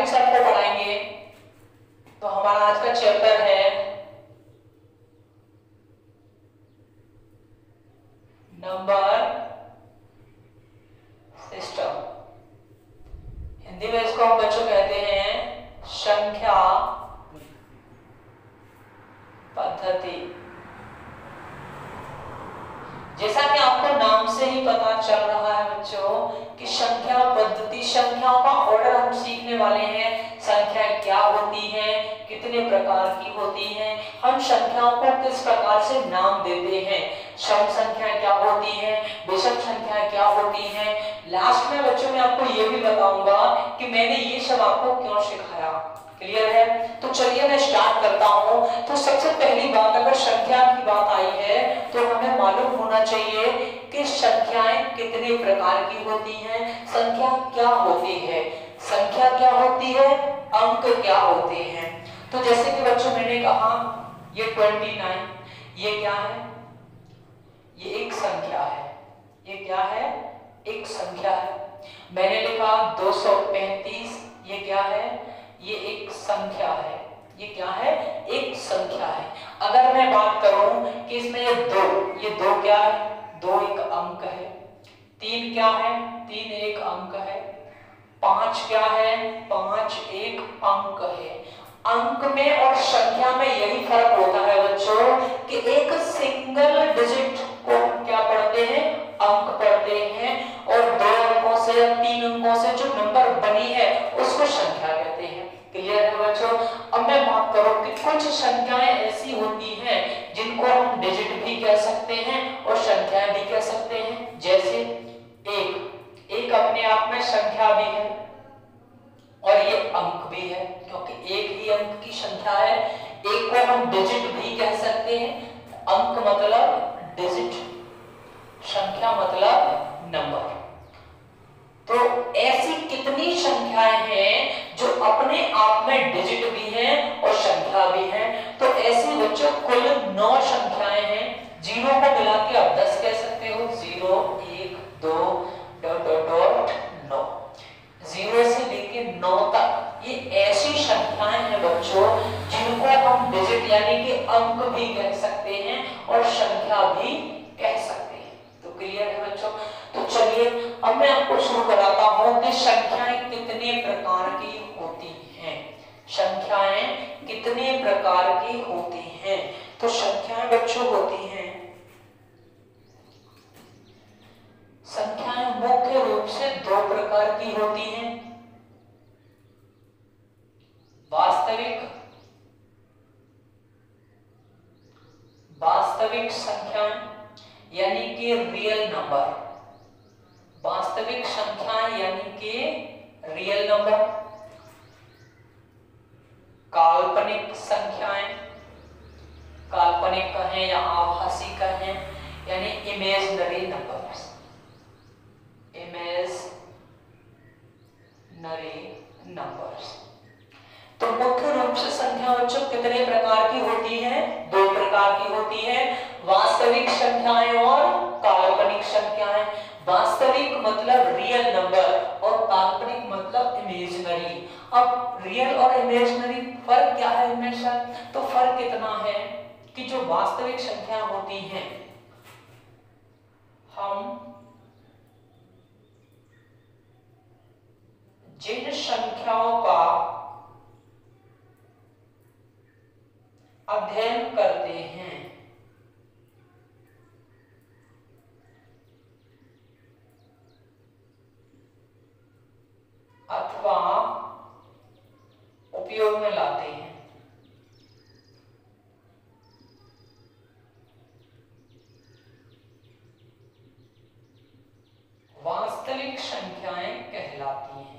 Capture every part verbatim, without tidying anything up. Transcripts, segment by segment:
Mathematics आपको पढ़ाएंगे। तो हमारा आज का चैप्टर है नंबर सिस्टम। हिंदी में इसको हम बच्चों कहते हैं संख्या पद्धति। जैसा कि आपको नाम से ही पता चल रहा है बच्चों कि संख्या पद्धति, संख्याओं का ऑर्डर हम सीखने वाले हैं। संख्या क्या होती है, कितने प्रकार की होती हैं, हम संख्याओं को किस प्रकार से नाम देते हैं, सम संख्या क्या होती है, विषम संख्या क्या होती है। लास्ट में बच्चों मैं आपको ये भी बताऊंगा कि मैंने ये सब आपको क्यों सिखाया। क्लियर है? तो चलिए मैं स्टार्ट करता हूं। तो सबसे पहली बात, अगर संख्या की बात आई है तो हमें मालूम होना चाहिए कि संख्याएं कितने प्रकार की होती हैं, संख्या क्या होती है, संख्या क्या होती है, अंक क्या होते हैं। तो जैसे कि बच्चों मैंने कहा ये उनतीस, ये क्या है, ये एक संख्या है। ये क्या है? एक संख्या है। मैंने लिखा दो सौ पैंतीस, ये क्या है? ये एक संख्या है। ये क्या है? एक संख्या है। अगर मैं बात करूं कि इसमें ये दो, ये दो क्या है? दो एक अंक है। तीन क्या है? तीन एक अंक है। पांच क्या है? पांच एक अंक है। अंक में और संख्या में यही फर्क होता है बच्चों कि एक सिंगल डिजिट को क्या पढ़ते हैं? अंक पढ़ते हैं, और दो अंकों से या तीन अंकों से जो नंबर बनी है उसको संख्या कहते हैं। क्लियर है बच्चों? अब मैं बात करूं कि कुछ संख्याएं ऐसी होती हैं जिनको हम डिजिट भी कह सकते हैं और संख्याएं भी कह सकते हैं। जैसे एक, एक अपने आप में संख्या भी है और ये अंक भी है, क्योंकि एक ही अंक की संख्या है। एक को हम डिजिट भी कह सकते हैं। अंक मतलब डिजिट, संख्या मतलब नंबर। तो ऐसी कितनी संख्याएं हैं जो अपने आप में डिजिट भी हैं और संख्या भी हैं। तो ऐसी बच्चों कुल नौ संख्याएं हैं। जीरो को मिला के आप दस कह सकते हो। जीरो, एक, दो, डॉट डॉट डॉट नौ। जीरो से लेके नौ तक ये ऐसी संख्याएं हैं बच्चों जिनको हम डिजिट यानी कि अंक भी कह सकते हैं और संख्या भी कह सकते हैं। तो क्लियर है बच्चों? तो चलिए अब मैं आपको शुरू कराता हूं कि संख्याएं कितने प्रकार की होती हैं। संख्याएं कितने प्रकार की होती हैं? तो संख्याएं बच्चों होती हैं, संख्याएं मुख्य रूप से दो प्रकार की होती हैं। वास्तविक वास्तविक संख्याएं यानी कि रियल नंबर, वास्तविक संख्याएं यानी कि रियल नंबर। काल्पनिक संख्याएं, काल्पनिक कहें या आभासी कहें, यानी इमेजिनरी नंबर्स, इमेजिनरी नंबर्स। तो मुख्य रूप से संख्या बच्चों कितने प्रकार की होती है? दो प्रकार की होती है, वास्तविक संख्याएं और काल्पनिक संख्याएं। वास्तविक मतलब रियल नंबर और काल्पनिक मतलब इमेजिनरी। अब रियल और इमेजिनरी फर्क क्या है इनमें से? तो फर्क इतना है कि जो वास्तविक संख्या होती हैं हम जिन संख्याओं का अध्ययन करते हैं अथवा उपयोग में लाते हैं, वास्तविक संख्याएं कहलाती हैं।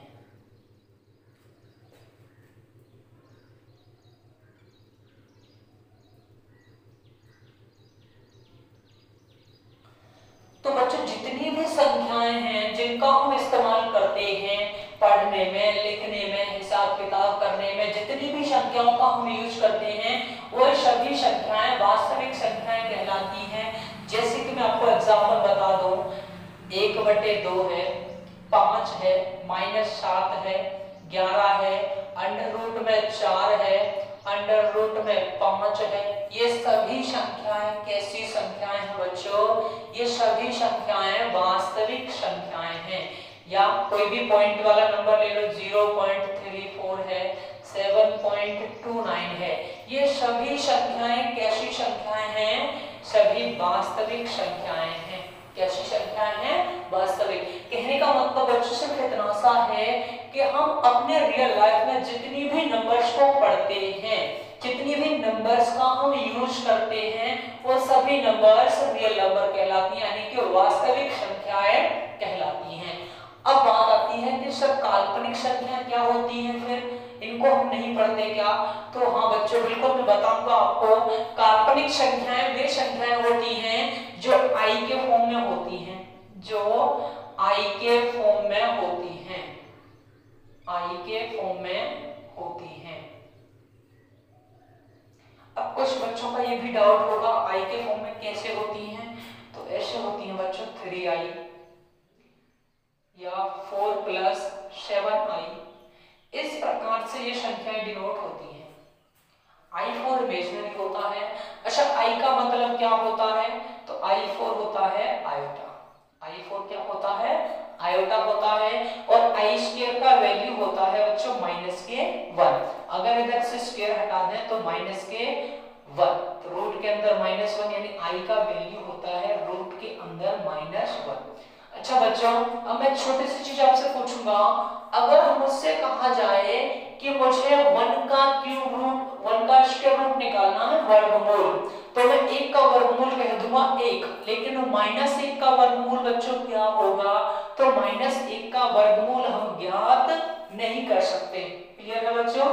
तो बच्चों जितनी भी संख्याएं हैं जिनका हम इस्तेमाल करते हैं पढ़ने में, लिखने में, हिसाब किताब करने में, जितनी भी संख्याओं का हम यूज करते हैं वो सभी संख्याएं वास्तविक संख्याएं कहलाती हैं। जैसे कि मैं आपको एग्जांपल बता दूं, एक बटे दो है, पांच है, माइनस सात है, ग्यारह है, अंडर रूट में चार है, अंडर रूट में पांच है। ये सभी संख्याएं कैसी संख्याएं हैं बच्चों? ये सभी संख्याएं वास्तविक संख्याएं हैं। या कोई भी पॉइंट वाला नंबर ले लो, ज़ीरो पॉइंट थ्री फोर है, सेवन पॉइंट टू नाइन है। ये सभी संख्याएं कैसी संख्याएं हैं? सभी वास्तविक संख्याएं हैं। कैसी संख्याएं हैं? वास्तविक। कहने का मतलब बच्चों सिर्फ इतना सा है कि हम अपने रियल लाइफ में जितनी भी नंबर्स को पढ़ते हैं, जितनी भी नंबर्स का हम यूज करते हैं, वो सभी नंबर्स रियल नंबर कहलाती हैं, यानी कि वास्तविक संख्याएं कहलाती हैं। अब बात आती है कि सर काल्पनिक संख्या क्या होती हैं? फिर इनको हम नहीं पढ़ते क्या? तो हाँ बच्चों, बिल्कुल मैं बताऊंगा आपको। काल्पनिक संख्याएं वे संख्याएं होती हैं जो आई के फॉर्म में होती हैं, जो आई के फॉर्म में होती हैं, आई के फॉर्म में होती हैं। अब कुछ बच्चों का ये भी डाउट होगा, आई के फॉर्म में कैसे होती हैं? तो ऐसे होती हैं बच्चों, थ्री आई या फोर प्लस सेवन आई। इस प्रकार से ये संख्याएं डिनोट होती हैं। आई फोर इमेजिनरी होता है। अच्छा, आई का मतलब क्या होता है? तो आई फोर होता है आयोटा। आई फोर क्या होता है? आयोटा होता है। और आई स्क्वायर का वैल्यू होता है बच्चों माइनस के वन। अगर इधर से स्क्वायर हटा दें तो माइनस के वन, तो रूट के अंदर माइनस वन, यानी आई का वैल्यू होता है रूट के अंदर माइनस वन। अच्छा बच्चों, अब मैं छोटी सी चीज आपसे पूछूंगा, अगर मुझसे कहा जाए कि मुझे वन का क्यूब रूट, वन का स्क्वायर रूट निकालना है, वर्गमूल, तो मैं एक का वर्गमूल कह दूंगा एक, लेकिन माइनस एक का वर्गमूल बच्चों क्या होगा? तो माइनस एक का वर्गमूल हम ज्ञात नहीं कर सकते। क्लियर है बच्चों?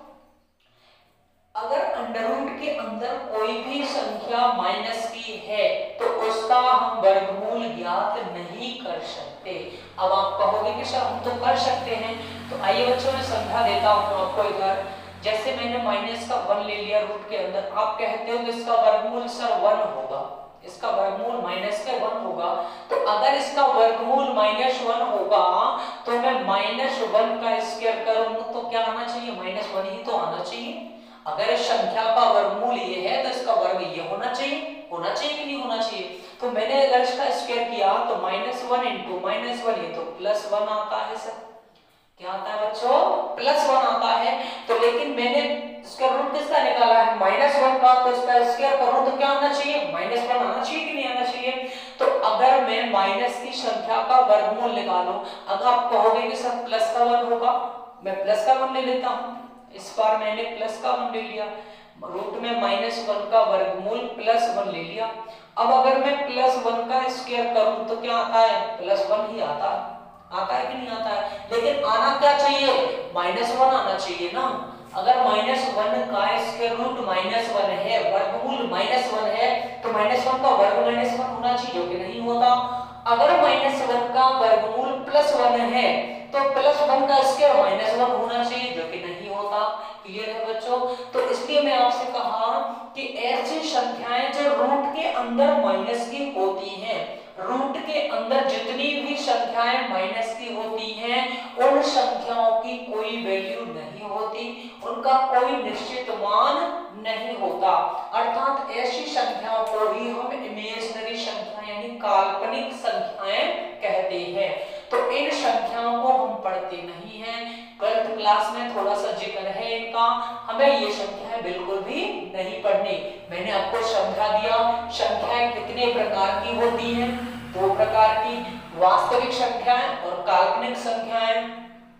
अगर अंडर रूट के अंदर कोई भी संख्या माइनस की है तो उसका हम वर्गमूल ज्ञात नहीं कर सकते। अब आप कहोगे कि सर हम तो कर सकते हैं, तो आइए बच्चों मैं समझा देता हूं आपको इधर। जैसे मैंने माइनस का वन ले लिया रूट के अंदर, आप कहते हो कि इसका वर्गमूल सर वन होगा, इसका वर्गमूल माइनस के वन होगा। तो अगर इसका वर्गमूल माइनस वन होगा तो मैं माइनस वन का स्क्वायर करूंगा तो क्या आना चाहिए? माइनस वन ही तो आना चाहिए। अगर इस संख्या का वर्गमूल ये है तो इसका वर्ग ये होना चाहिए, होना चाहिए कि नहीं होना चाहिए? तो मैंने अगर इसका स्क्वायर किया तो minus one into minus one, ये तो प्लस वन आता है सर। क्या आता है बच्चों? प्लस वन आता है। तो लेकिन मैंने इसका रूट किसका निकाला है? माइनस वन का, तो इसका स्क्वायर करूं तो क्या आना चाहिए? माइनस वन आना चाहिए कि नहीं आना चाहिए? तो अगर मैं माइनस की संख्या का वर्गमूल निकालूं, अगर आप कहोगे कि सर प्लस का वन होगा, मैं प्लस का वन ले लेता हूं। इस बार मैंने प्लस का वन ले लिया, रूट में माइनस वन का वर्गमूल प्लस वन ले लिया। अब अगर मैं प्लस वन का स्क्वायर करूं तो क्या आता है? प्लस वन ही आता है। आता है कि नहीं आता है? लेकिन आना क्या चाहिए? माइनस वन आना चाहिए ना। अगर माइनस वन का स्क्वायर रूट माइनस वन है, वर्गमूल माइनस वन है, तो माइनस वन का वर्ग माइनस वन होना चाहिए, जो कि नहीं होता। अगर माइनस वन का वर्गमूल प्लस वन है तो प्लस वन का स्क्वायर माइनस वन होना चाहिए, जो कि नहीं होता। क्लियर है बच्चों? तो इसलिए मैं आपसे कहा कि ऐसी संख्याएं जो रूट के अंदर माइनस की होती हैं, रूट के अंदर जितनी भी संख्याएं माइनस की होती हैं, उन संख्याओं की कोई वैल्यू नहीं होती, उनका कोई निश्चित मान नहीं होता। अर्थात ऐसी संख्याओं को ही हम इमेजिनरी संख्या यानी काल्पनिक संख्याएं कहते हैं। तो इन संख्याओं को हम पढ़ते नहीं हैं। ट्वेल्थ क्लास में थोड़ा सा जिक्र है इनका, हमें ये संख्याएं बिल्कुल भी नहीं पढ़नी। मैंने आपको समझा दिया संख्याएं कितने प्रकार की होती हैं, दो प्रकार की, वास्तविक संख्याएं और काल्पनिक संख्याएं।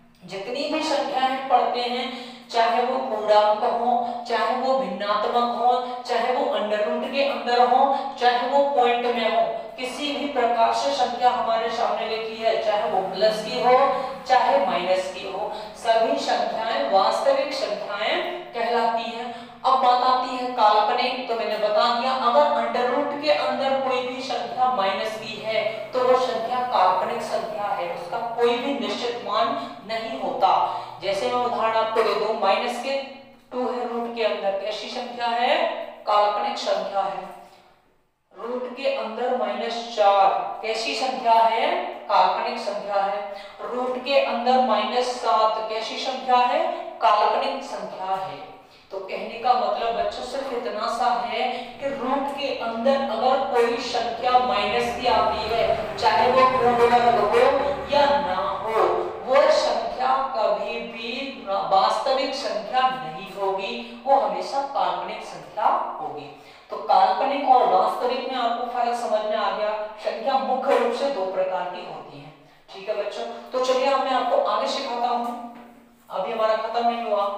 जितनी भी संख्याएं पढ़ते हैं, चाहे वो पूर्णांक हो, चाहे वो भिन्नात्मक हो, चाहे वो अंडर रूट के अंदर हो, चाहे वो पॉइंट में हो, किसी भी प्रकार से संख्या हमारे सामने लिखी है, चाहे वो प्लस की हो चाहे माइनस की हो, सभी संख्याएं वास्तविक संख्याएं कहलाती हैं। अब बात आती है काल्पनिक, तो मैंने बता दिया अगर अंडर रूट के अंदर कोई भी संख्या माइनस की है तो वो संख्या काल्पनिक संख्या है, उसका कोई भी निश्चित मान नहीं होता। जैसे मैं उदाहरण आपको दे दूं, माइनस के टू है रूट के अंदर, कैसी संख्या है? काल्पनिक संख्या है। रूट के अंदर माइनस चार कैसी संख्या है? काल्पनिक संख्या है। रूट के अंदर माइनस सात कैसी संख्या है? काल्पनिक संख्या है। तो कहने का मतलब बच्चों सिर्फ इतना सा है कि रूट के अंदर अगर कोई संख्या माइनस की आती है, चाहे वो पूर्ण वर्ग हो या ना हो, वो संख्या कभी भी वास्तविक संख्या नहीं होगी, वो हमेशा काल्पनिक संख्या होगी। तो काल्पनिक और वास्तविक में आपको फर्क समझ में आ गया। संख्या मुख्य रूप से दो प्रकार की होती है। ठीक है बच्चों, तो चलिए अब मैं आपको आगे सिखाता हूं। अभी हमारा खत्म नहीं हुआ,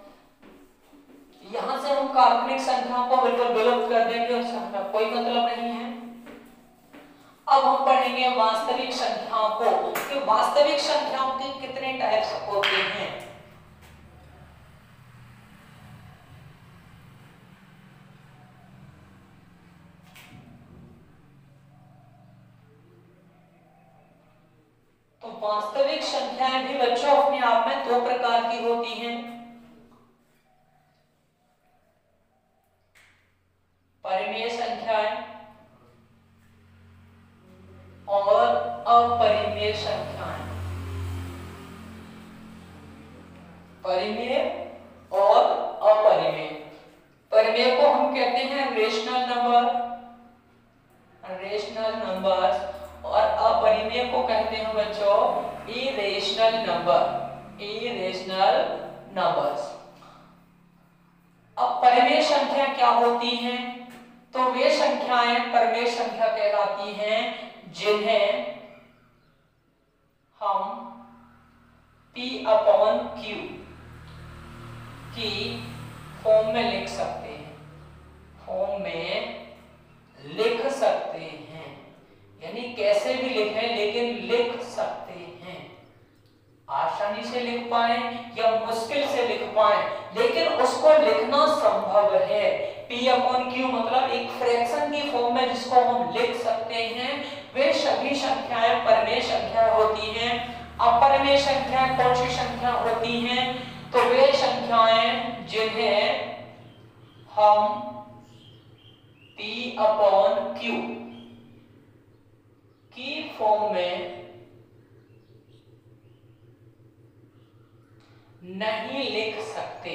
यहां से हम काल्पनिक संख्याओं को बिल्कुल विलुप्त कर देंगे, उसका हमें कोई मतलब नहीं है। अब हम पढ़ेंगे वास्तविक संख्याओं को कि वास्तविक संख्याओं के कितने टाइप्स होते हैं। तो वास्तविक संख्याएं भी बच्चों अपने आप में दो प्रकार की होती हैं, परिमेय संख्याएं और अपरिमेय संख्याएं। परिमेय और अपरिमेय। परिमेय को हम कहते हैं रेशनल नंबर, रेशनल नंबर्स, और अपरिमेय को कहते हैं बच्चों इरेशनल नंबर, इरेशनल नंबर्स। अब परिमेय संख्या क्या होती हैं? तो वे संख्याएं परिमेय संख्या कहलाती हैं जिन्हें हम P अपॉन Q की फॉर्म में लिख सकते हैं, फॉर्म में लिख सकते हैं, यानी कैसे भी लिखें लेकिन लिख सकते हैं। आसानी से लिख पाए या मुश्किल से लिख पाए, लेकिन उसको लिखना संभव है। P अपॉन Q मतलब एक फ्रैक्शन की फॉर्म में जिसको हम लिख सकते हैं, वे सभी संख्याएं परिमेय संख्या होती हैं। अपरिमेय संख्या कौन सी संख्या होती हैं? तो वे संख्याएं जिन्हें हम P अपॉन Q की फॉर्म में नहीं लिख सकते,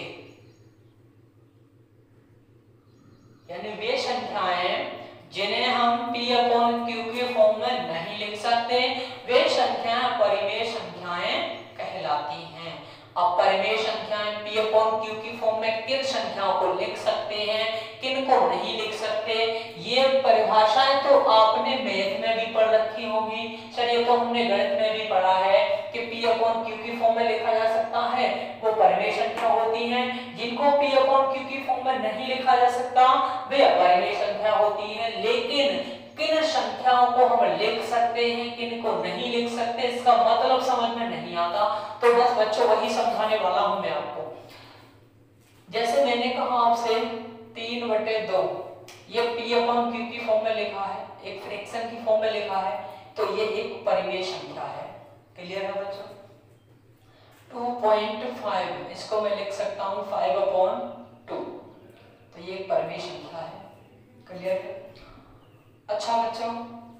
यानी वे संख्याएं जिन्हें हम P अपॉन Q के फॉर्म में नहीं लिख सकते, वे संख्याएं परिमेय संख्याएं कहलाती हैं। अब परिमेय संख्याएं P अपॉन Q की फॉर्म में किन संख्याओं को लिख सकते हैं, किन को नहीं लिख सकते, ये परिभाषाएं तो आपने मैथ में भी पढ़ रखी होगी। सर ये तो हमने गणित में भी पढ़ा है कि P अपॉन Q की फॉर्म में लिखा जा सकता है, वो परिमेय संख्या होती हैं। जिनको P अपॉन Q की फॉर्म में नहीं लिखा जा सकता वे अपरिमेय संख्या होती हैं। लेकिन किन संख्याओं को हम लिख सकते हैं, किन को नहीं लिख सकते, इसका मतलब समझ में नहीं आता। तो बस बच्चों वही समझाने वाला हूं मैं आपको। जैसे मैंने कहा आपसे तीन बटे दो, ये P अपॉन Q की फॉर्म में लिखा है, एक फ्रैक्शन की फॉर्म में लिखा है, तो ये एक परिमेय संख्या है। क्लियर है बच्चों? टू पॉइंट फाइव इसको मैं लिख सकता हूं फाइव अपॉन टू, तो ये एक परिमेय संख्या है। क्लियर है? अच्छा बच्चों,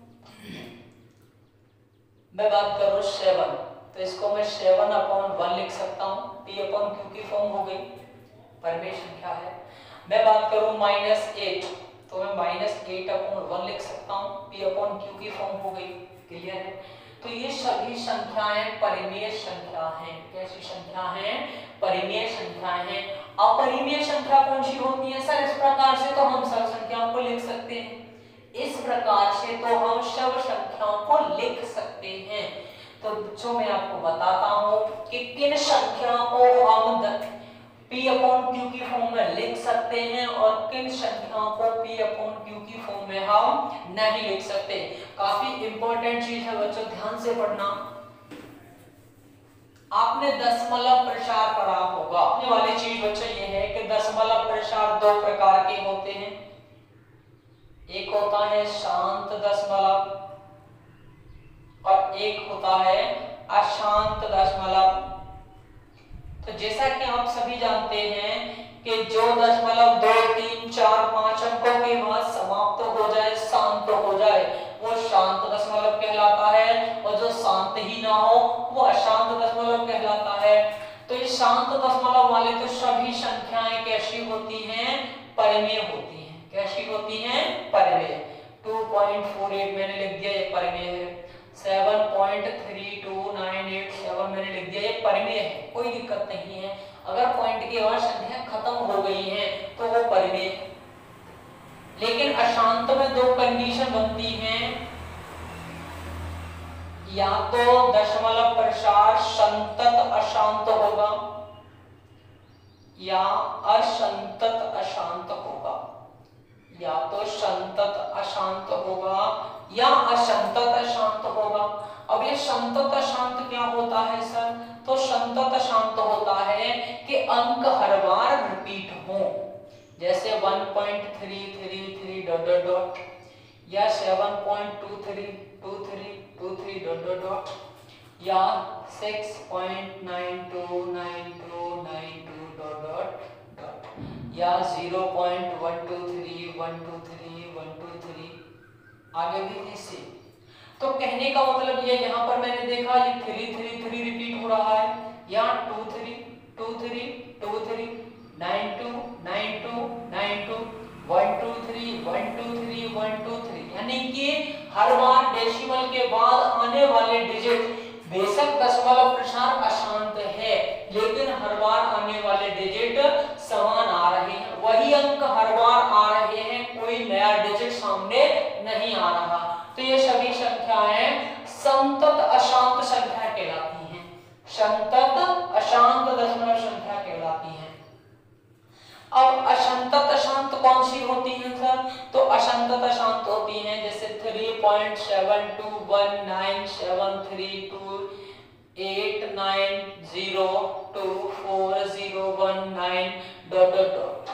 मैं बात करूं सेवन, तो इसको मैं सेवन अपॉन वन लिख सकता हूं, P अपॉन Q की फॉर्म हो गई, परिमेय संख्या है। मैं बात करूं माइनस एट, तो मैं माइनस एट अपॉन वन लिख सकता हूं, P अपॉन Q की फॉर्म हो गई। क्लियर है? तो ये सभी संख्याएं परिमेय संख्या हैं। कैसी संख्या हैं? परिमेय संख्याएं हैं। अपरिमेय संख्या कौन सी होती है? सर इस प्रकार से तो हम सब संख्याओं को लिख सकते हैं, इस प्रकार से तो हम सब संख्याओं को लिख सकते हैं। तो बच्चों मैं आपको बताता हूं कि किन संख्याओं को हम P अपॉन Q की फॉर्म में लिख सकते हैं और किन संख्याओं को P अपॉन Q की फॉर्म में हम नहीं लिख सकते। काफी इंपॉर्टेंट चीज है बच्चों, ध्यान से पढ़ना। आपने दशमलव प्रसार पढ़ा होगा। ये वाली चीज बच्चों ये है कि दशमलव प्रसार दो प्रकार के होते हैं, एक होता है शांत दशमलव और एक होता है अशांत दशमलव। तो जैसा कि आप सभी जानते हैं कि जो दशमलव दो तीन चार पांच अंकों के बाद समाप्त हो जाए शांत दशमलव कहलाता है। तो ये शांत दशमलव वाले तो सभी संख्याएं कैसी होती हैं, परिमेय होती हैं। कैसी होती हैं, परिमेय। टू पॉइंट फोर एट मैंने लिख दिया, ये परिमेय है। Seven point three two nine eight seven मैंने लिख दिया, ये परिमेय है, कोई दिक्कत नहीं है। अगर पॉइंट के बाद संख्या खत्म हो गई है तो वो परिमेय है। लेकिन अशांत में दो कंडीशन बनती हैं, या तो दशमलव प्रसार संतत अशांत होगा या असंतत अशांत होगा, या तो संतत अशांत होगा या असंतत अशांत होगा। अब ये संतत अशांत क्या होता है सर, तो संतत अशांत होता है कि अंक हर बार रिपीट हो, जैसे one point three three three dot dot dot या seven point two three two three two three dot dot dot या six point nine two nine two nine two dot dot dot या zero point one two three one two three one two three, आगे भी इसी। तो कहने का मतलब ये, यहाँ पर मैंने देखा ये थ्री थ्री थ्री रिपीट हो रहा है, यहाँ two three two three two three nine two nine two nine two one two three one two three one two three, यानी कि हर बार डेसिमल के बाद आने वाले डिजिट बेशक दशमलव प्रसार अशांत है, लेकिन हर बार आने वाले डिजिट समान आ रहे हैं, वही अंक हर बार आ रहे हैं, कोई नया डिजिट सामने नहीं आ रहा। तो ये सभी संख्याएं संतत अशांत संख्या कहलाती हैं, संतत अशांत दशमलव संख्या कहलाती हैं। अब असंतत अशांत कौन सी होती है सर, तो असंतत अशांत होती हैं जैसे three point seven two one nine seven three two eight nine zero two four zero one nine dot dot dot.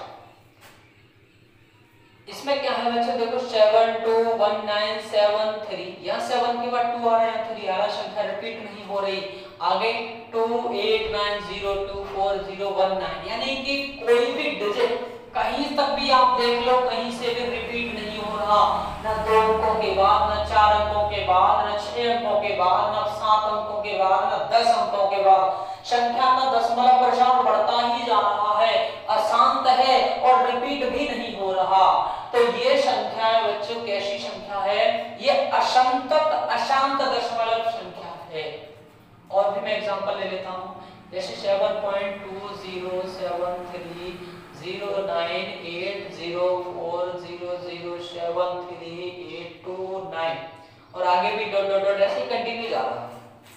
इसमें क्या है बच्चों, देखो seven two one nine seven three, यहाँ सेवन के बाद टू आ रहा है, थ्री आ रहा, संख्या रिपीट नहीं हो रही। आगे two eight nine zero two four zero one nine, यानी कि कोई भी डिजिट कहीं तक भी आप देख लो, कहीं से भी रिपीट नहीं हो रहा, ना दो अंकों के बाद, ना चार अंकों के बाद, ना छह अंकों के बाद, ना सात अंकों के बाद, ना दस अंकों के बाद, संख्या का दशमलव प्रसार बढ़ता ही जा रहा है, अशांत है और रिपीट भी नहीं हो रहा। तो ये संख्या है बच्चों, कैसी संख्या है, ये असंतत अशांत दशमलव संख्या है। और भी मैं एग्जांपल ले लेता हूँ, जैसे seven point two zero seven three zero nine eight zero four zero zero seven three eight two nine, और आगे भी डॉट डॉट डॉट ऐसे कंटिन्यू जा रहा है।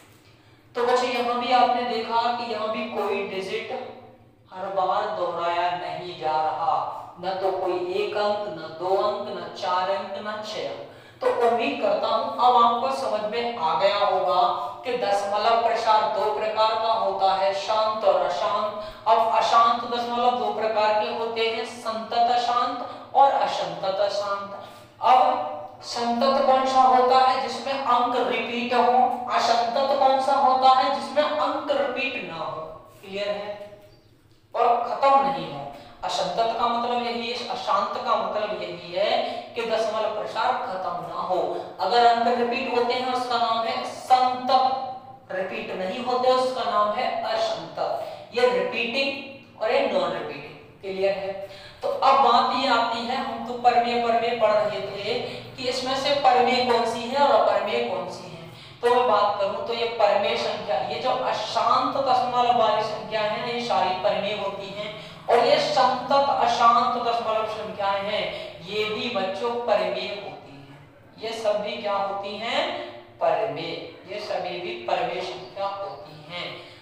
तो बच्चे यहाँ भी आपने देखा कि यहाँ भी कोई डिजिट हर बार दोहराया नहीं जा रहा, न तो कोई एक अंक, न दो अंक, न चार अंक, न छह अंक। तो उम्मीद करता हूं अब आपको समझ में आ गया होगा कि दशमलव प्रसार दो प्रकार का होता है, शांत और अशांत। अब अशांत दशमलव दो प्रकार के होते हैं, संतत अशांत और असंतत अशांत। अब संतत कौन सा होता है, जिसमें अंक रिपीट हो, असंतत कौन सा होता है जिसमें अंक रिपीट ना हो, क्लियर है, और खत्म नहीं हो। असंतत का मतलब यही है, अशांत का मतलब यही है कि दशमलव प्रसार खत्म ना हो। अगर अंक रिपीट होते हैं उसका नाम है संतत, रिपीट नहीं होते उसका नाम है असंतत। ये रिपीटिंग और ये नॉन रिपीटिंग, क्लियर है। तो अब बात ये आती है, हम तो परमेय परमेय पढ़ रहे थे कि इसमें से परमेय कौन सी है और अपरमेय कौन सी है। तो मैं बात करूं तो ये परमेय संख्या, ये जो अशांत दशमलव वाली संख्या है ये सारी परमेय होती हैं, और ये संतत अशांत दशमलव संख्याएं हैं ये भी बच्चों परमेय होती हैं। ये सब भी क्या होती हैं, परमेय, ये सभी भी परमेय संख्या होती हैं।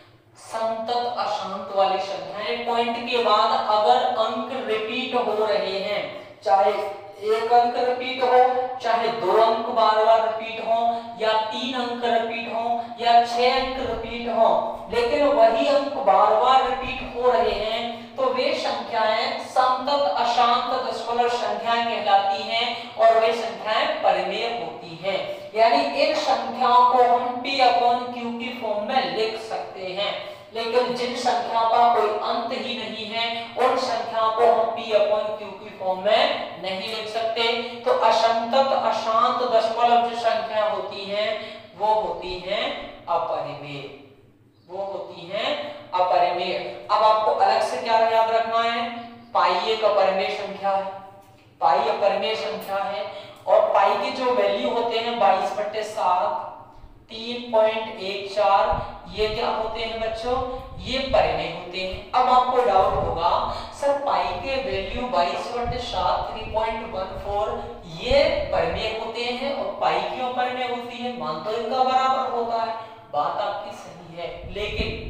संतत अशांत वाली संख्याएं पॉइंट के बाद अगर अंक रिपीट हो रहे हैं, चाहे एक अंक रिपीट हो, चाहे दो अंक बार बार रिपीट हो, या तीन अंक रिपीट हो, या छह अंक रिपीट हो, लेकिन वही अंक बार बार रिपीट हो रहे हैं, तो वे संख्याएं संतत अशांत दशमलव संख्याएं कहलाती हैं और वे संख्याएं परमेय होती हैं। यानी इन संख्याओं को हम p अपॉन q की फॉर्म में लिख सकते हैं, लेकिन जिन संख्याओं का कोई अंत ही नहीं है उन संख्याओं को हम p अपॉन q की फॉर्म में नहीं लिख सकते। तो असंतत अशांत दशमलव जो संख्या होती हैं वो होती हैं अपरिमेय, वो होती हैं अपरिमेय। अब आपको अलग से क्या याद रखना है, पाई एक अपरिमेय संख्या है, पाई अपरिमेय संख्या है और पाई के जो वैल्यू होते हैं बाईस बट्टे सात, तीन पॉइंट एक चार, ये क्या होते हैं बच्चों, ये परिमेय होते हैं। अब आपको डाउट होगा सर पाई के वैल्यू बाईस बट्टे सात, तीन पॉइंट एक चार ये परिमेय होते हैं और पाई क्यों परिमेय होती है, मान तो इनका बराबर होता है। बात आपकी सही है, लेकिन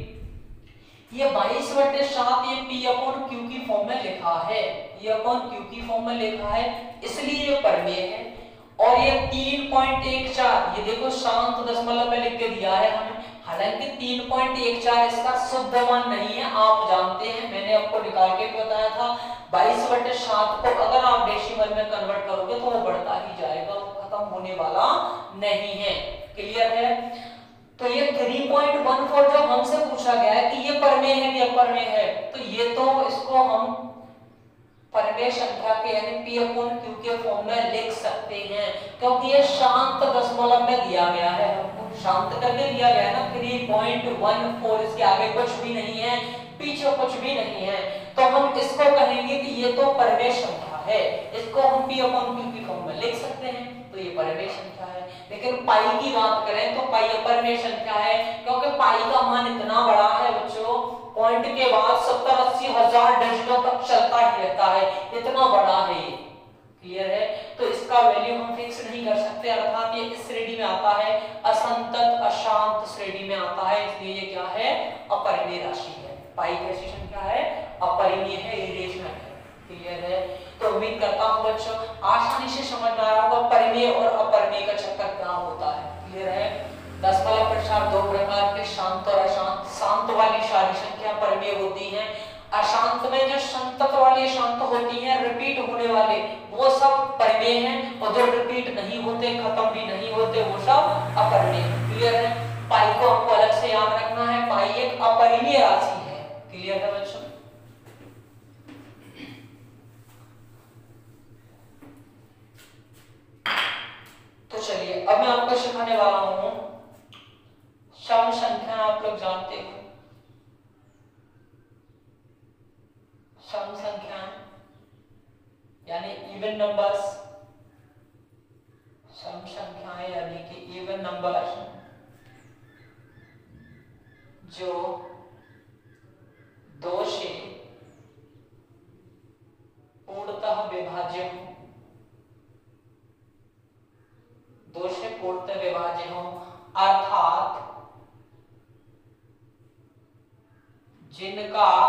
ये बाईस बट्टे सात ये पी अपॉन क्यू की फॉर्म में लिखा है, ये अपॉन क्यू की फॉर्म में लिखा है, इसलिए ये परिमेय है। और ये तीन पॉइंट एक चार ये देखो शांत दशमलव में लिख के दिया है हमें, हालांकि तीन पॉइंट एक चार इसका शुद्ध मान नहीं है, आप जानते हैं, मैंने आपको निकाल के बताया था बाईस बट्टे सात को अगर आप डेसिमल में कन्वर्ट करोगे तो वो बढ़ता ही जाएगा, वो खत्म होने वाला नहीं है। क्लियर है? तो ये तीन पॉइंट एक चार जो हमसे पूछा गया है कि ये परिमेय है कि अपरिमेय है, तो ये तो इसको हम परिमेय संख्या के यानी p अपॉन q के फॉर्म में लिख सकते हैं, क्योंकि ये शांत दशमलव में दिया गया है, हमको शांत करके दिया गया है ना, तीन पॉइंट एक चार, इसके आगे कुछ भी नहीं है, पीछे कुछ भी नहीं है, तो हम इसको कहेंगे कि ये तो परिमेय संख्या है, इसको हम p अपॉन q की फॉर्म में लिख सकते हैं, तो ये परिमेय संख्या है। लेकिन पाई की बात करें तो पाई अपरिमेय संख्या है, क्योंकि पाई का मान इतना बड़ा है बच्चों, पॉइंट के बाद सत्तर अस्सी हजार डिजिटों तक चलता ही रहता है, इतना बड़ा है ये। क्लियर है? तो इसका वैल्यू हम फिक्स नहीं कर सकते, अर्थात ये इस श्रेणी में आता है, असंतत अशांत श्रेणी में आता है, इसलिए ये क्या है, अपरिमेय राशि है। पाई कैसी संख्या है, अपरिमेय है, इरेशनल है। क्लियर है? तो उम्मीद करता हूं बच्चों आसानी से समझ में आया होगा परिमेय और अपरिमेय का चक्कर क्या होता है। क्लियर है? दशमलव प्रसार दो प्रकार के, शांत और अशांत। शांत वाली सारी संख्या परिमेय होती हैं, अशांत में जो संतत वाली शांत होती हैं, रिपीट होने वाले, वो सब परिमेय हैं, और जो रिपीट नहीं होते, खत्म भी नहीं होते, वो सब अपरिमेय। क्लियर है? पाई को आपको अलग से याद रखना है, पाई एक अपरिमेय राशि है। क्लियर है बच्चों? तो चलिए अब मैं आपको सिखाने वाला हूं सम संख्या। आप लोग जानते हो सम संख्या यानी इवन नंबर्स, सम संख्याएं यानी कि इवन नंबर्स जो दो से पूर्णतः विभाज्य हो, दो से पूर्णतः विभाज्य हो, अर्थात जिनका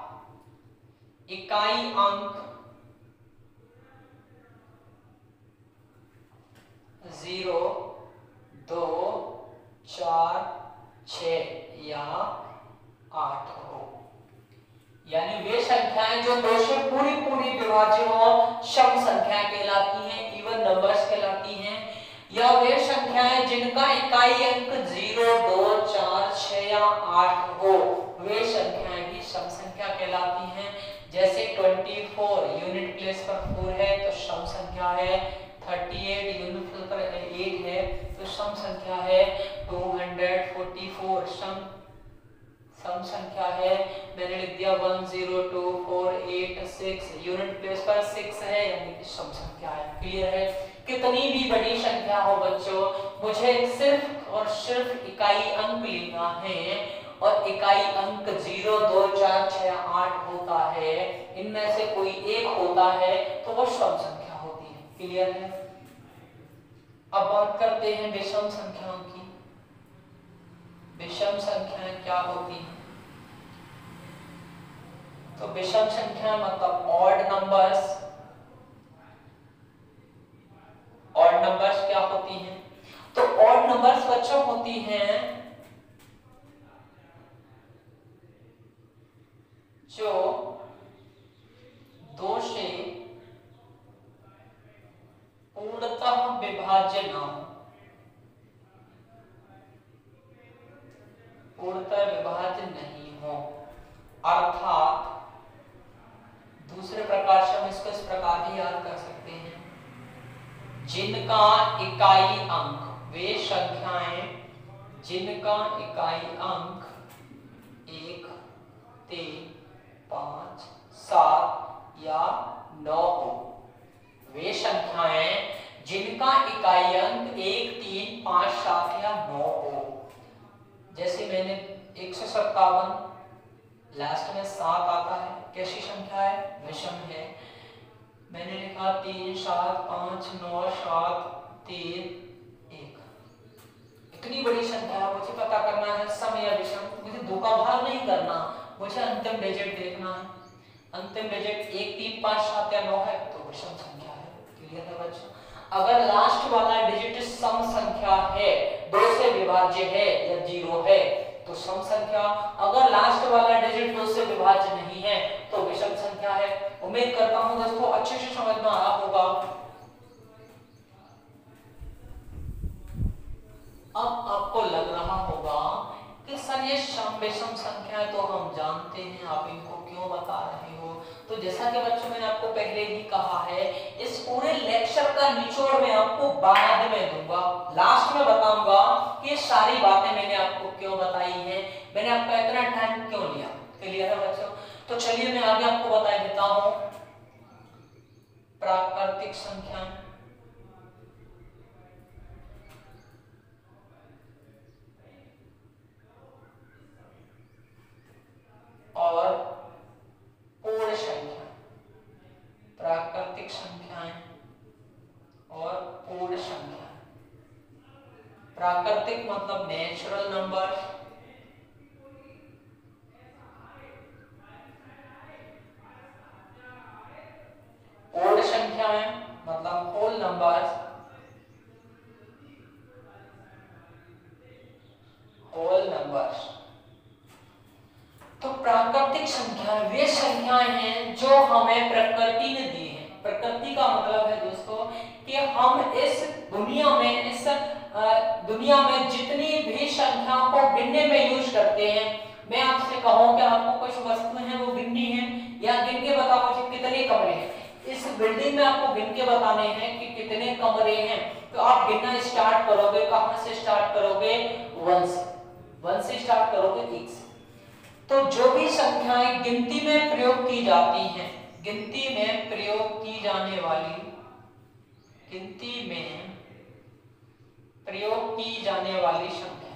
इकाई अंक जीरो, दो, चार, छह या आठ हो, यानी वे संख्याएं जो दो से पूरी पूरी विभाज्य हो सम संख्या कहलाती हैं, इवन नंबर्स कहलाती हैं। या वे संख्याएं जिनका इकाई अंक जीरो, दो, चार, छह या आठ हो, वे संख्याएं भी सम संख्या कहलाती हैं। जैसे चौबीस यूनिट प्लेस पर फोर है तो सम संख्या है, अड़तीस यूनिट प्लेस पर एट है तो सम संख्या है, दो सौ चौवालीस सम सम संख्या है, मैंने लिख दिया एक zero two four eight six unit place पर सिक्स है, यानी कि सम संख्या है। क्लियर है? कितनी भी बड़ी संख्या हो बच्चों, मुझे सिर्फ और सिर्फ इकाई अंक लेना है, और इकाई अंक जीरो, दो, चार, छह, आठ होता है, इनमें से कोई एक होता है तो वो सम संख्या होती है। क्लियर है? अब बात करते हैं विषम संख्याओं की। विषम संख्याएं क्या होती हैं? तो विषम संख्या मतलब ऑड नंबर्स। ऑड नंबर्स क्या होती हैं? तो ऑड नंबर्स बच्चों होती हैं जो दो से पूर्णतः विभाज्य ना हो, पूर्णतः विभाज्य नहीं हो, अर्थात दूसरे प्रकार से हम इसको इस प्रकार भी याद कर सकते हैं, जिनका इकाई अंक, वे संख्याएं जिनका इकाई अंक तीन, पाँच, सात या नौ हो, वे संख्याएं जिनका इकाई अंक एक, तीन, पाँच, सात या नौ हो। जैसे मैंने एक सौ सत्तावन लास्ट में सात आता है, कैसी संख्या है? विषम है। मैंने लिखा तीन, सात, पाँच, नौ, सात, तीन, एक। इतनी बड़ी संख्या है, मुझे पता करना है सम या विषम। मुझे दो का भाग नहीं करना, मुझे अंतिम डिजिट देखना है। अंतिम डिजिट एक, तीन, पाँच, सात या नौ है तो विषम संख्या है। क्लियर है बच्चों? अगर लास्ट वाला डिजिट सम संख्या है, दो से विभाज्य है या जीरो है तो सम संख्या। अगर लास्ट वाला डिजिट दो से विभाज्य नहीं है तो विषम संख्या है। उम्मीद करता हूं दोस्तों अच्छे से समझ में आया होगा। अब आपको लग रहा होगा कि सर ये सम विषम संख्या है तो हम जानते हैं, आप इनको क्यों बता रहे हो? तो जैसा कि बच्चों मैंने आपको पहले ही कहा है, इस पूरे लेक्चर का निचोड़ मैं आपको बाद में दूंगा, लास्ट में बताऊंगा कि ये सारी बातें मैंने आपको क्यों बताई है, मैंने आपका इतना टाइम क्यों लिया। क्लियर है बच्चों? तो चलिए मैं आगे आपको बता देता हूं प्राकृतिक संख्या और पूर्ण संख्या। प्राकृतिक संख्याएं और पूर्ण संख्या। प्राकृतिक मतलब नेचुरल नंबर, पूर्ण संख्याएं मतलब होल नंबर्स, होल नंबर्स। तो प्राकृतिक संख्याएं वे संख्याएं हैं जो हमें प्रकृति ने दी है। प्रकृति का मतलब है दोस्तों कि हम इस दुनिया में इस दुनिया में जितनी भी संख्याओं को गिनने में यूज करते हैं, मैं आपसे कहूं कि आपको कुछ वस्तुएं हैं वो गिननी है या गिन के बताओ मुझे कितने कमरे हैं। इस बिल्डिंग में आपको गिन के बताने हैं कि कितने कमरे हैं, तो आप गिनना स्टार्ट करोगे। कहां से स्टार्ट करोगे? वन से। वन से स्टार्ट करोगे, एक से। तो जो भी संख्याएं गिनती में प्रयोग की जाती हैं, गिनती में प्रयोग की जाने वाली गिनती में प्रयोग की जाने वाली संख्या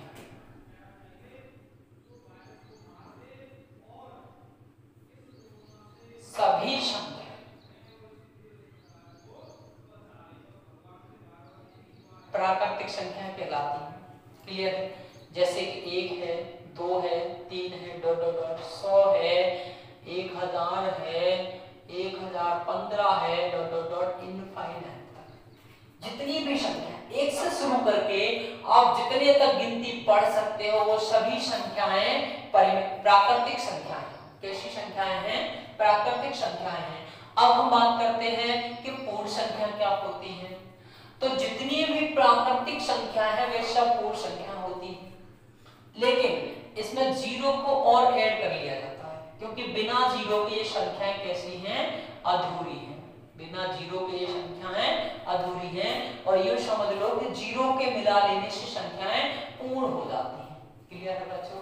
सभी संख्या प्राकृतिक संख्या कहलाती हैं। क्लियर है? जैसे कि एक है, दो है, तीन है, डॉट डॉट डॉट, सौ है, एक हजार है, एक हजार पंद्रह है, डॉट डॉट डॉट, इनफाइनाइट तक जितनी भी संख्या एक से शुरू करके आप जितने तक गिनती पढ़ सकते हो वो सभी संख्याएं प्राकृतिक संख्याएं। कैसी संख्याएं हैं? प्राकृतिक संख्याएं हैं। अब हम बात करते हैं कि पूर्ण संख्या क्या होती है। तो जितनी भी प्राकृतिक संख्या है वे सब पूर्ण संख्या होती है, लेकिन इसमें जीरो को और ऐड कर लिया जाता है, क्योंकि बिना जीरो के ये संख्याएं कैसी हैं? अधूरी हैं। बिना जीरो के ये संख्याएं अधूरी हैं, और ये समझ लो कि जीरो के मिला लेने से संख्याएं पूर्ण हो जाती हैं। क्लियर है बच्चों?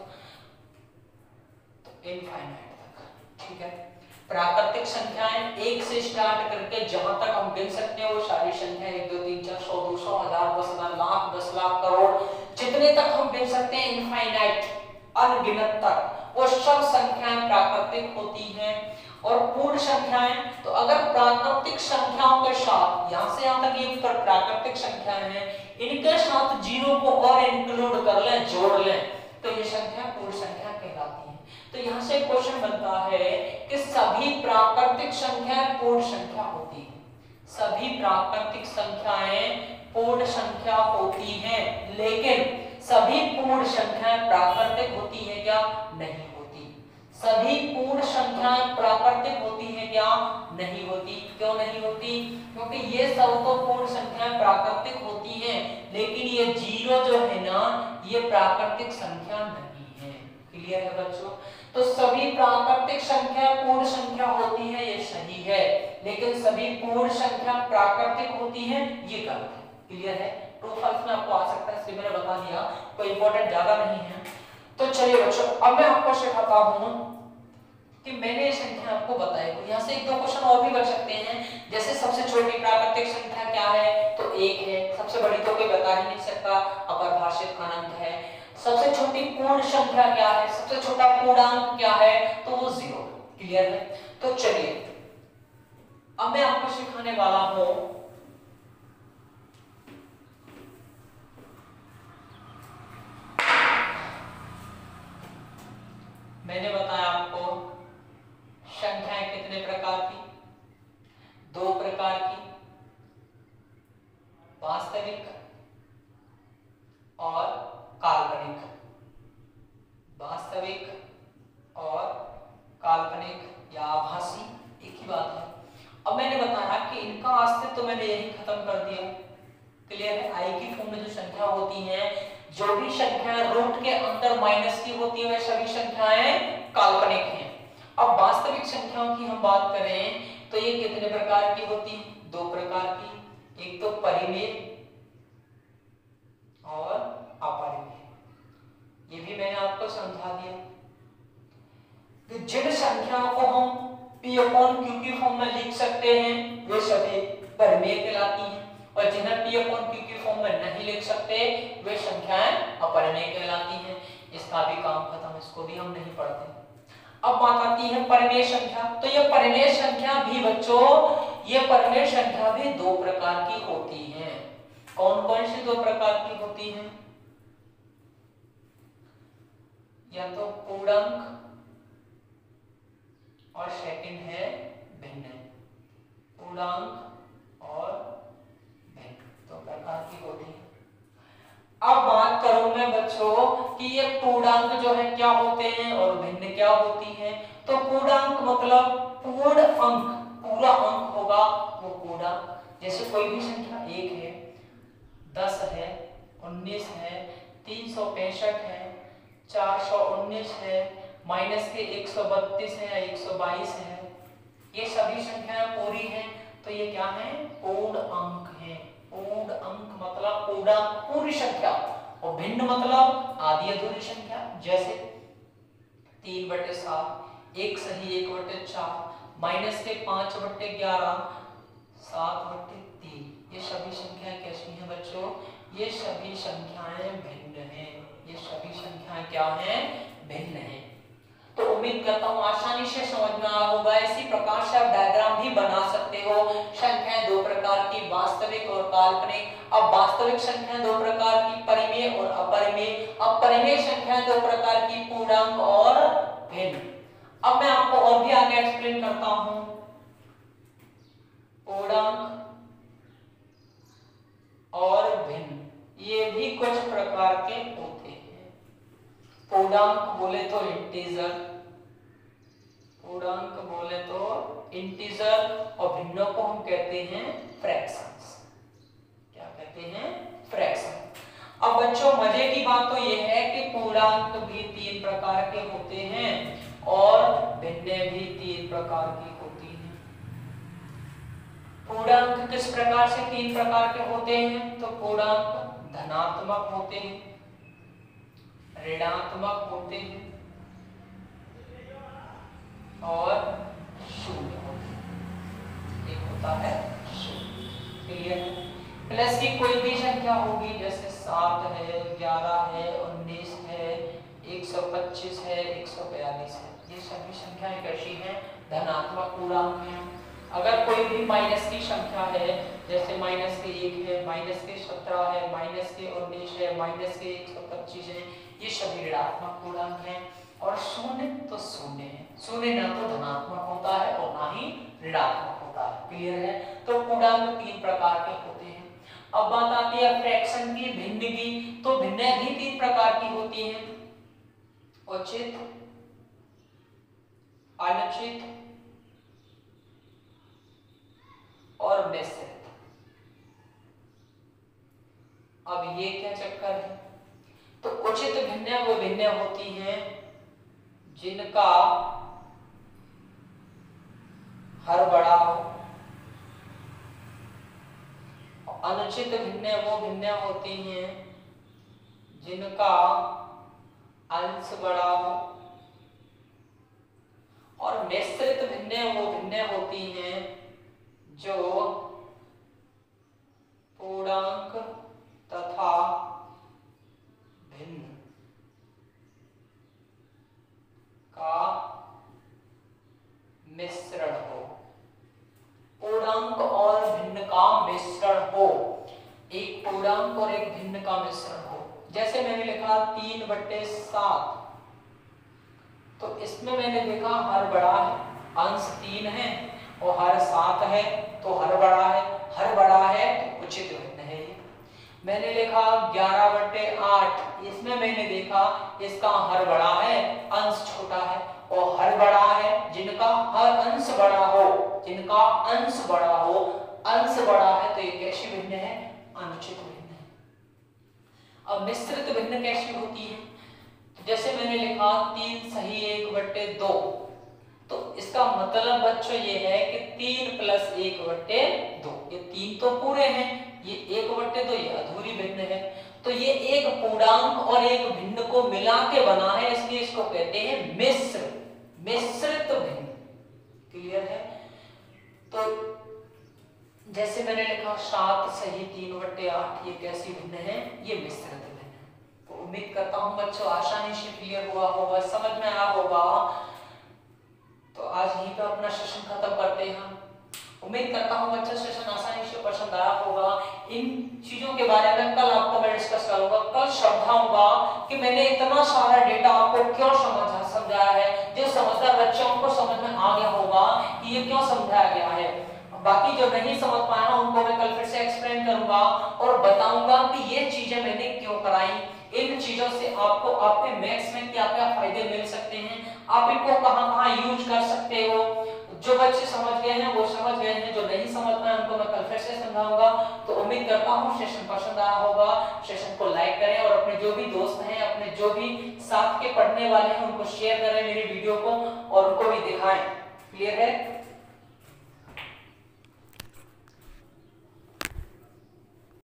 तो इनफाइनाइट तक। ठीक है? प्राकृतिक संख्याएं एक से स्टार्ट करके जहां तक हम गिन सकते हैं वो सारी संख्या एक, दो, तीन, चार, सौ, दो सौ, हजार, दस हजार, लाख, दस लाख, करोड़, जितने तक हम गिन सकते हैं इनफाइनाइट, अनगिनत तक, वो सब संख्याएं प्राकृतिक होती हैं। और पूर्ण संख्याएं, तो अगर प्राकृतिक संख्याओं के साथ यहां से यहां तक ये प्राकृतिक संख्याएं हैं, इनके साथ जीरो को और इंक्लूड कर लें, जोड़ लें, तो ये संख्या पूर्ण संख्या कहलाती है। तो यहाँ से क्वेश्चन बनता है कि सभी प्राकृतिक संख्याएं पूर्ण संख्या होती हैं। सभी प्राकृतिक संख्याएं पूर्ण संख्या होती हैं, लेकिन सभी पूर्ण संख्याएं प्राकृतिक होती है क्या? नहीं होती। सभी पूर्ण संख्याएं प्राकृतिक होती है क्या? नहीं होती। क्यों नहीं होती? क्योंकि ये सब तो पूर्ण संख्याएं प्राकृतिक होती हैं, लेकिन ये जीरो जो है ना, ये प्राकृतिक संख्या नहीं है। क्लियर है बच्चों? तो सभी प्राकृतिक संख्या पूर्ण संख्या होती है, ये सही है, लेकिन सभी पूर्ण संख्या प्राकृतिक होती है, ये गलत है। क्लियर है? ट्रू फॉल्स में आपको आ सकता है, इसलिए मैंने बता दिया, कोई इंपॉर्टेंट ज्यादा नहीं है। तो चलिए बच्चों, अब मैं आपको सिखाता हूं कि मैंने ये संख्या आपको बताई। यहाँ से एक दो क्वेश्चन और भी कर सकते हैं, जैसे सबसे छोटी प्राकृतिक संख्या क्या है, तो एक है। सबसे बड़ी तो कोई बता ही नहीं सकता, अपरिभाषित अनंत है। सबसे छोटी पूर्ण संख्या क्या है, सबसे छोटा पूर्णांक क्या है, तो वो जीरो। क्लियर है? तो चलिए अब मैं आपको सिखाने वाला हूं मैंने बताया आपको संख्याएं कितने प्रकार की, दो प्रकार की, वास्तविक और काल्पनिक। वास्तविक और काल्पनिक या आभासी एक ही बात है। अब मैंने बताया कि इनका अस्तित्व तो मैंने यही खत्म कर दिया। क्लियर है? आई की फॉर्म में जो संख्या होती है, जो भी संख्याएं रूट के अंदर माइनस की होती है, वे सभी संख्याएं काल्पनिक हैं। अब वास्तविक संख्याओं की हम बात करें तो ये कितने प्रकार की होती है, दो प्रकार की। एक तो परिमेय और अपरिमेय। ये भी मैंने आपको समझा दिया कि जिन संख्याओं को हम p अपॉन q की फॉर्म में लिख सकते हैं वे सभी परिमेय कहलाती हैं, और जिन्हें p अपॉन q की फॉर्म में नहीं लिख सकते वे संख्याएं अपरिमेय कहलाती हैं। इसका भी काम खत्म, इसको भी हम नहीं पढ़ते। अब बात आती है परिमेय संख्या। तो ये परिमेय संख्या भी बच्चों, ये परिमेय संख्या भी दो प्रकार की होती हैं। कौन कौन सी दो प्रकार की होती हैं? या तो पूर्णांक और सेकंड है भिन्न। पूर्णांक और भिन्न दो प्रकार की होती है। अब बात करूं मैं बच्चों कि ये पूर्णांक जो है क्या होते हैं और भिन्न क्या होती है। तो पूर्णांक मतलब पूर्ण अंक, पूरा अंक होगा वो पूर्णांक। जैसे कोई भी संख्या एक है, दस है, उन्नीस है, तीन सौ पैंसठ है, चार सौ उन्नीस है, माइनस के एक सौ बत्तीस है, एक सौ बाईस है, ये सभी संख्याएं पूरी हैं। तो ये क्या है? पूर्ण अंक है। पूर्ण अंक मतलब पूरा पूरी संख्या, और भिन्न मतलब आधी अधूरी संख्या। जैसे तीन बटे सात, एक सही एक बटे चार, माइनस के पांच बटे ग्यारह, सात बटे तीन, ये सभी संख्याएं कैसी हैं बच्चों? ये सभी संख्याएं भिन्न हैं। ये सभी संख्याएं क्या हैं? भिन्न हैं। तो उम्मीद करता हूं आसानी से समझ में आया होगा। इसी प्रकार से आप डायग्राम भी बना सकते हो। संख्याएं दो प्रकार की, वास्तविक और काल्पनिक। अब वास्तविक संख्याएं दो प्रकार की, परिमेय और अपरिमेय। अब परिमेय संख्याएं दो प्रकार की, पूर्णांक और भिन्न। अब मैं आपको और भी आगे एक्सप्लेन करता हूं। पूर्णांक और भिन्न ये भी कुछ प्रकार के होते हैं। पूर्णांक बोले तो इंटीजर, पूर्णांक बोले तो इंटीजर, और भिन्नों को हम कहते हैं फ्रैक्शंस। क्या कहते हैं? फ्रैक्शन। अब बच्चों मजे की बात तो यह है कि पूर्णांक भी तीन प्रकार के होते हैं और भिन्न भी तीन प्रकार की होती हैं। पूर्णांक किस प्रकार से तीन प्रकार के होते हैं? तो पूर्णांक धनात्मक होते हैं, ऋणात्मक होते हैं और शून्य होते हैं। एक होता है शून्य। क्लियर है? प्लस की कोई भी संख्या होगी, जैसे सात है, ग्यारह है, उन्नीस है, एक सौ पच्चीस है, एक सौ बयालीस है, ये सभी संख्याएं कैसी हैं? धनात्मक पूर्णांक हैं। अगर कोई भी माइनस की संख्या है, जैसे माइनस के एक है, माइनस के सत्रह है, माइनस के उन्नीस है, माइनस के एक सौ पच्चीस है, ये सभी ऋणात्मक पूर्णांक हैं। और शून्य तो शून्य है, शून्य ना तो धनात्मक होता है और ना ही ऋणात्मक होता है। क्लियर है? तो पूर्णांक तीन प्रकार के होते हैं। अब बात आती है फ्रैक्शन की, भिन्न की। तो भिन्न भी तीन प्रकार की होती हैं, उचित, अनुचित और मिश्रित। अब ये क्या चक्कर है? तो उचित भिन्न वो भिन्न होती हैं जिनका हर बड़ा हो, अनुचित भिन्न वो भिन्न होती हैं जिनका अंश बड़ा हो, और मिश्रित भिन्नें वो भिन्नें होती हैं जो पूर्णांक तथा भिन्न का मिश्रण हो। पूर्णांक और भिन्न का मिश्रण हो, एक पूर्णांक और एक भिन्न का मिश्रण हो। जैसे मैंने लिखा तीन बट्टे सात, तो इसमें मैंने देखा हर बड़ा है, अंश तीन है और हर सात है तो हर बड़ा है, हर बड़ा है तो उचित भिन्न है। मैंने लिखा ग्यारह बट्टे आठ, इसमें मैंने देखा इसका हर बड़ा है, अंश छोटा है और हर बड़ा है, जिनका हर अंश बड़ा हो, जिनका अंश बड़ा हो, अंश बड़ा है तो ये कैसी भिन्न है? अनुचित भिन्न है। अब मिश्रित भिन्न कैसी होती है? तो जैसे मैंने लिखा तीन सही एक बट्टे दो, तो इसका मतलब बच्चों ये है कि तीन प्लस एक बट्टे दो, ये तीन तो पूरे हैं, ये एक बट्टे दो ये अधूरी भिन्न है। तो ये एक पूर्णांक और एक भिन्न को मिला के बना है, इसलिए इसको कहते हैं मिश्र, मिश्रित भिन्न। क्लियर है? तो जैसे मैंने लिखा सात सही तीन बट्टे आठ, ये कैसी भिन्न है? ये मिश्रित भिन्न है। तो उम्मीद करता हूं बच्चों आसानी से क्लियर हुआ होगा, समझ में आया होगा। तो आज यहीं पे अपना सेशन खत्म करते हैं। उम्मीद करता हूं बच्चों सेशन आसानी से पसंद आया होगा। इन चीजों के बारे में कल आपको मैं डिस्कस करूंगा, कल समझाऊंगा कि मैंने इतना सारा डेटा आपको क्यों समझा समझाया है। जो समझदार बच्चों को समझ में आ गया होगा कि ये क्यों समझाया गया है। बाकी जो नहीं समझ पाया उनको मैं कल फिर से एक्सप्लेन करूंगा और बताऊंगा कि ये चीजें मैंने क्यों कराई। इन चीजों से आपको आपके मैथ्स में क्या क्या फायदे मिल सकते हैं, आप इनको कहां कहां यूज कर सकते हो। जो बच्चे समझ गए हैं वो समझ गए हैं, जो नहीं समझ पाए उनको मैं कल फिर से समझाऊंगा। तो उम्मीद करता हूं सेशन पसंद आया होगा। सेशन को लाइक करें और अपने जो भी दोस्त हैं, अपने जो भी साथ के पढ़ने वाले हैं उनको शेयर करें मेरी वीडियो को और उनको भी दिखाएं। क्लियर है?